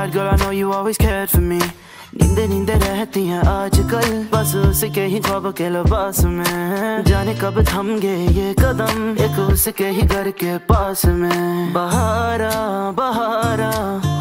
bad girl, I know you always cared for me. नींदे नींदे रहती हैं आजकल, बस उसके ही ख्वाब के लिबास में। जाने कब थम गए ये कदम, एक उसके ही घर के पास में। बहारा बहारा